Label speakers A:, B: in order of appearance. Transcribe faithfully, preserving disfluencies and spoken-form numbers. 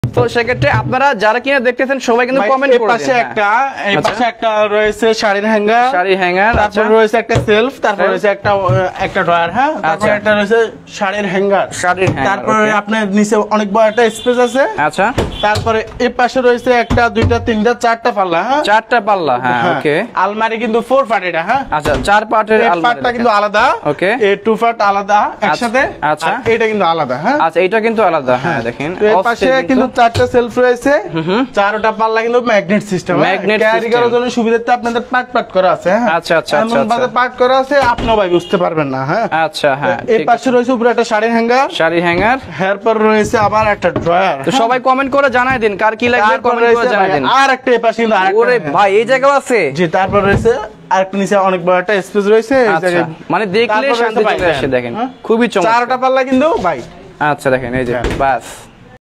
A: তো সেক্ষেত্রে আপনারা যারা কিনা দেখতেছেন সবাই কিন্তু কমেন্ট করে দিন।
B: পাশে একটা এই পাশে একটা রয়েছে শাড়ির হ্যাঙ্গার,
A: শাড়ির হ্যাঙ্গার,
B: তারপর রয়েছে একটা সেলফ, তারপর রয়েছে একটা একটা ড্রয়ার, হ্যাঁ, তারপর একটা রয়েছে শাড়ির হ্যাঙ্গার,
A: শাড়ির হ্যাঙ্গার,
B: তারপরে আপনার নিচে অনেক বড় একটা স্পেস আছে।
A: আচ্ছা,
B: তারপরে এই পাশে রয়েছে একটা দুইটা তিনটা চারটা পাল্লা, হ্যাঁ,
A: চারটা পাল্লা, হ্যাঁ, ওকে।
B: আলমারি কিন্তু ফোর পার্ট এটা, হ্যাঁ,
A: আচ্ছা, চার পার্টের আলমারি,
B: পার্টটা কিন্তু আলাদা,
A: ওকে,
B: এই টু পার্ট আলাদা একসাথে,
A: আচ্ছা,
B: এটা কিন্তু আলাদা, হ্যাঁ,
A: আচ্ছা, এটা কিন্তু আলাদা, হ্যাঁ, দেখেন
B: এর পাশে কিন্তু চারটা সেলফ রয়েছে, চারটা পাল্লা কিন্তু ম্যাগনেট সিস্টেম,
A: ম্যাগনেট
B: ক্যারি করার জন্য সুবিধাতে আপনাদের পার্ট পার্ট করা আছে, হ্যাঁ,
A: আচ্ছা আচ্ছা আচ্ছা,
B: এমন ভাবে পার্ট করা আছে আপনিও ভাই বুঝতে পারবেন না, হ্যাঁ,
A: আচ্ছা, হ্যাঁ।
B: এই পাশে রয়েছে উপরে একটা শাড়ির হ্যাঙ্গার,
A: শাড়ির হ্যাঙ্গার,
B: এরপর রয়েছে আবার একটা ড্রয়ার।
A: তো সবাই কমেন্ট করে জানাই দিন কার কি লাগবে, কমেন্ট করে জানাই দিন।
B: আর একটা এই পাশে কিন্তু আরেকটা,
A: ওরে ভাই এই জায়গাও আছে,
B: জি, তারপর রয়েছে আরেকটা নিচে অনেক বড় একটা স্পেস রয়েছে, এই জায়গায়
A: মানে দেখলে শান্তি চলে আসে, দেখেন খুবই চমৎকার,
B: চারটা পাল্লা কিন্তু ভাই,
A: আচ্ছা দেখেন এই যে বাস।